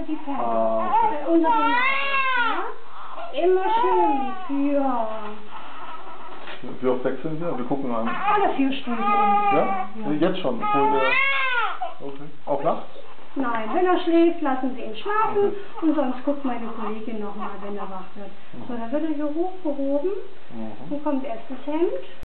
die Pferde. Okay. Unter den Nagel, ja? Immer schön, ja. Wie oft wechseln wir? Wir gucken an. Alle 4 Stunden ungefähr. Ja? Jetzt schon? Okay. Auch nachts? Nein, wenn er schläft, lassen Sie ihn schlafen und sonst guckt meine Kollegin nochmal, wenn er wach wird. So, dann wird er hier hochgehoben, dann kommt erst das Hemd.